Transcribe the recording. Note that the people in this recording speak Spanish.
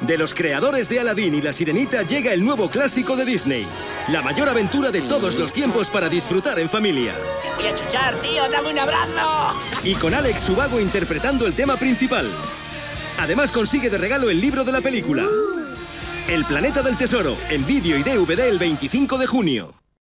De los creadores de Aladdin y La Sirenita llega el nuevo clásico de Disney. La mayor aventura de todos los tiempos para disfrutar en familia. ¡Te voy a chuchar, tío! ¡Dame un abrazo! Y con Alex Subago interpretando el tema principal. Además consigue de regalo el libro de la película. El planeta del tesoro, en vídeo y DVD el 25 de junio.